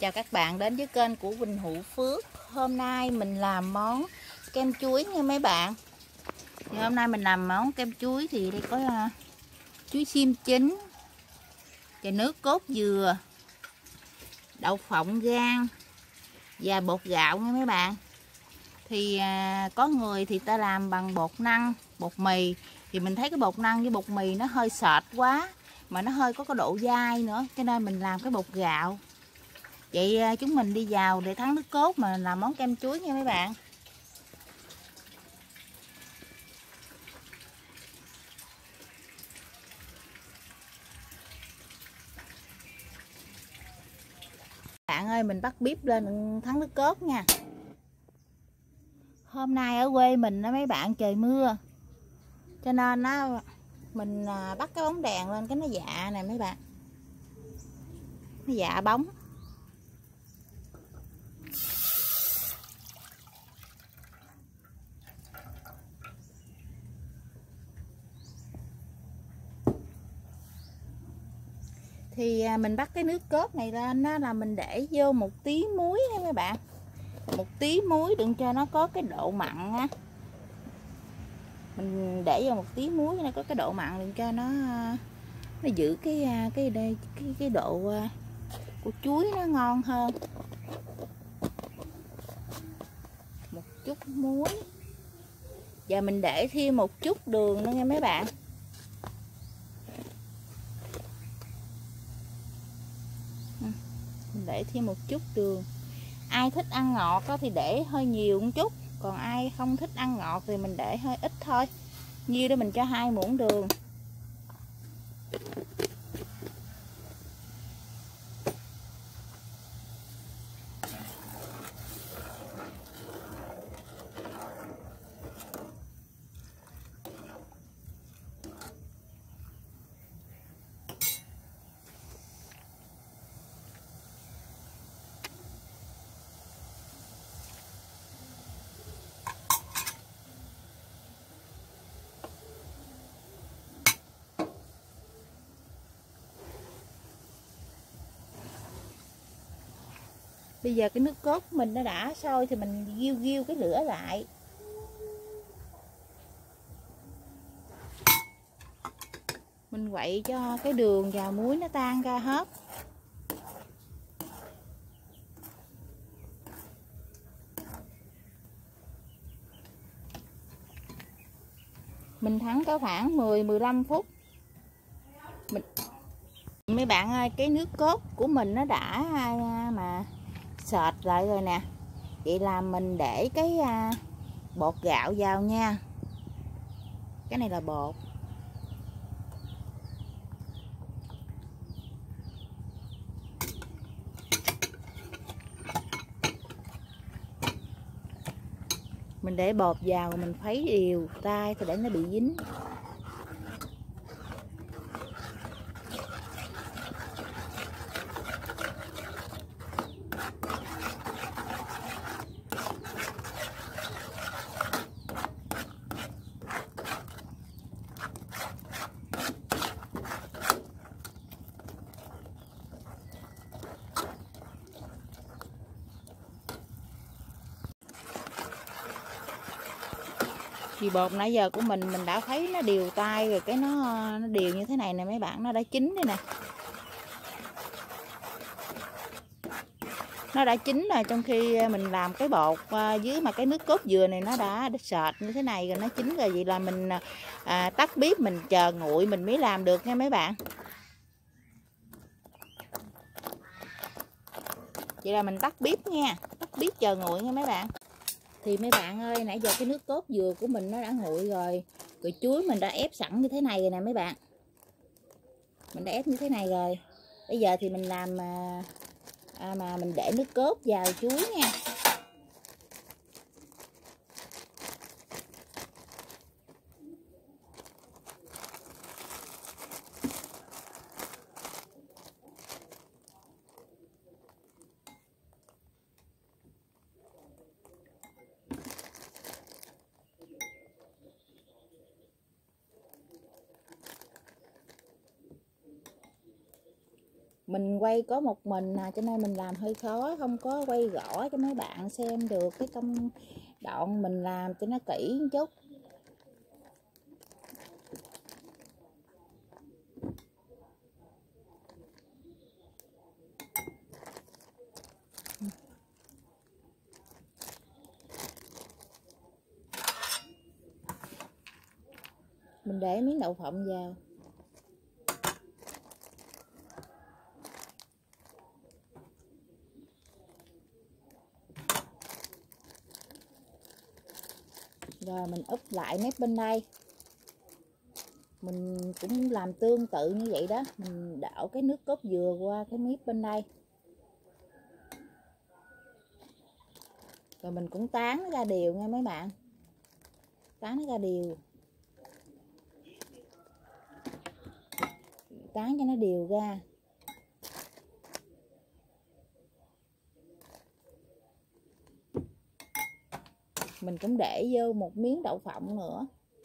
chào các bạn đến với kênh của Quỳnh Hữu Phước. Hôm nay mình làm món kem chuối nha mấy bạn. Thì hôm nay mình làm món kem chuối thì đây có chuối xiêm chín, chai nước cốt dừa, đậu phộng rang và bột gạo nha mấy bạn. Thì có người thì ta làm bằng bột năng, bột mì. Thì mình thấy cái bột năng với bột mì nó hơi sệt quá, mà nó hơi có cái độ dai nữa, cho nên mình làm cái bột gạo. Vậy chúng mình đi vào để thắng nước cốt mà làm món kem chuối nha mấy bạn. Bạn ơi, mình bắt bếp lên thắng nước cốt nha. Hôm nay ở quê mình đó mấy bạn, trời mưa, cho nên nó mình bắt cái bóng đèn lên cái nó dạ nè mấy bạn, nó dạ bóng. Thì mình bắt cái nước cốt này lên đó là mình để vô một tí muối nha mấy bạn, một tí muối đừng cho nó có cái độ mặn á. Mình để vô một tí muối cho nó có cái độ mặn, đừng cho nó giữ cái độ của chuối nó ngon hơn. Một chút muối và mình để thêm một chút đường nữa nha mấy bạn. Mình để thêm một chút đường. Ai thích ăn ngọt thì để hơi nhiều một chút, còn ai không thích ăn ngọt thì mình để hơi ít thôi. Nhiêu đó mình cho 2 muỗng đường. Bây giờ cái nước cốt của mình nó đã sôi thì mình ghiêu cái lửa lại. Mình quậy cho cái đường và muối nó tan ra hết. Mình thắng có khoảng 10-15 phút. Mấy bạn ơi, cái nước cốt của mình nó đã mà sệt lại rồi nè. Vậy là mình để cái bột gạo vào nha. Cái này là bột. Mình để bột vào mình khuấy đều tay thì để nó bị dính. Thì bột nãy giờ của mình đã thấy nó đều tay rồi, cái nó đều như thế này nè mấy bạn, nó đã chín đây nè. Nó đã chín rồi, trong khi mình làm cái bột dưới mà cái nước cốt dừa này nó đã sệt như thế này rồi, nó chín rồi. Vậy là mình tắt bếp, mình chờ nguội mình mới làm được nha mấy bạn. Vậy là mình tắt bếp nha, tắt bếp chờ nguội nha mấy bạn. Thì mấy bạn ơi, nãy giờ cái nước cốt dừa của mình nó đã nguội rồi. Rồi chuối mình đã ép sẵn như thế này rồi nè mấy bạn. Mình đã ép như thế này rồi. Bây giờ thì mình làm mà mình để nước cốt vào chuối nha. Mình quay có một mình cho nên mình làm hơi khó, không có quay rõ cho mấy bạn xem được cái công đoạn mình làm cho nó kỹ một chút. Mình để miếng đậu phộng vào. Rồi mình úp lại mép bên đây. Mình cũng làm tương tự như vậy đó. Mình đảo cái nước cốt dừa qua cái mép bên đây. Rồi mình cũng tán nó ra đều nha mấy bạn. Tán nó ra đều. Tán cho nó đều ra. Mình cũng để vô một miếng đậu phộng nữa.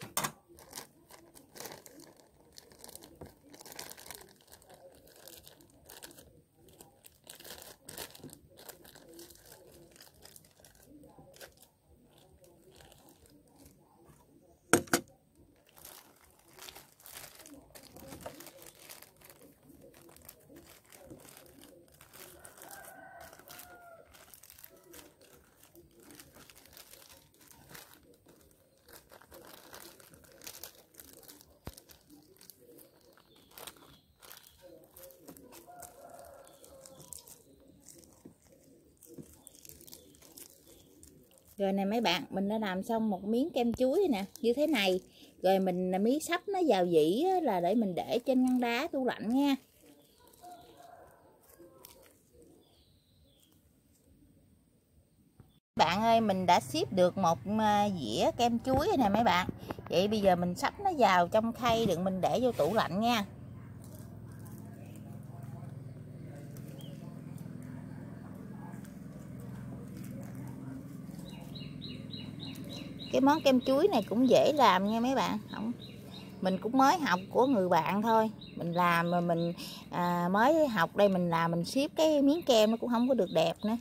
Rồi nè mấy bạn, mình đã làm xong một miếng kem chuối nè, như thế này. Rồi mình miếng sắp nó vào dĩ là để mình để trên ngăn đá tủ lạnh nha. Bạn ơi, mình đã ship được một dĩa kem chuối nè mấy bạn. Vậy bây giờ mình sắp nó vào trong khay đựng mình để vô tủ lạnh nha. Cái món kem chuối này cũng dễ làm nha mấy bạn. Mình cũng mới học của người bạn thôi. Mình làm mà mình mới học đây, mình làm mình ship cái miếng kem nó cũng không có được đẹp nữa.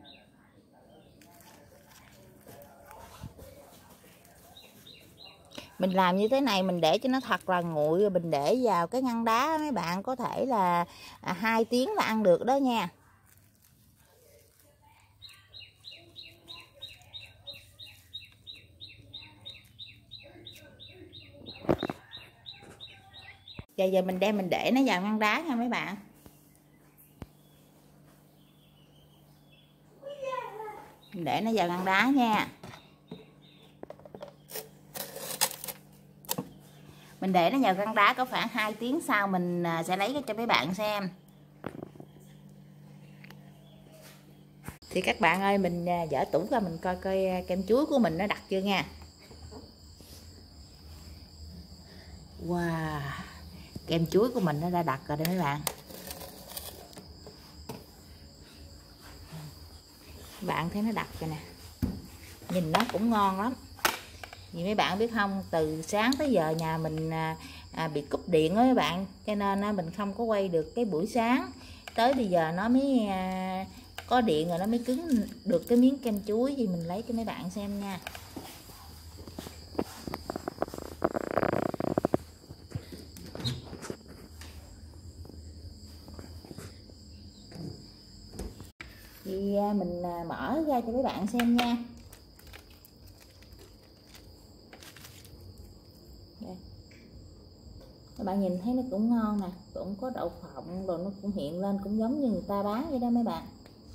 Mình làm như thế này mình để cho nó thật là nguội, rồi mình để vào cái ngăn đá mấy bạn, có thể là 2 tiếng là ăn được đó nha. Giờ mình đem mình để nó vào ngăn đá nha mấy bạn. Mình để nó vào ngăn đá nha. Mình để nó vào ngăn đá có khoảng 2 tiếng sau mình sẽ lấy cho mấy bạn xem. Thì các bạn ơi, mình dở tủ ra mình coi coi kem chuối của mình nó đặc chưa nha. Wow, kem chuối của mình nó đã đặc rồi đây mấy bạn. Bạn thấy nó đặc rồi nè. Nhìn nó cũng ngon lắm. Vì mấy bạn biết không, từ sáng tới giờ nhà mình bị cúp điện đó mấy bạn, cho nên mình không có quay được cái buổi sáng. Tới bây giờ nó mới có điện rồi nó mới cứng được cái miếng kem chuối, thì mình lấy cho mấy bạn xem nha. Thì mình mở ra cho mấy bạn xem nha. Đây. Các bạn nhìn thấy nó cũng ngon nè, cũng có đậu phộng rồi, nó cũng hiện lên cũng giống như người ta bán vậy đó mấy bạn.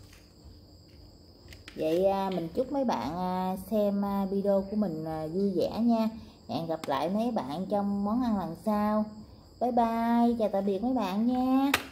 Vậy mình chúc mấy bạn xem video của mình vui vẻ nha. Hẹn gặp lại mấy bạn trong món ăn lần sau. Bye bye, chào tạm biệt mấy bạn nha.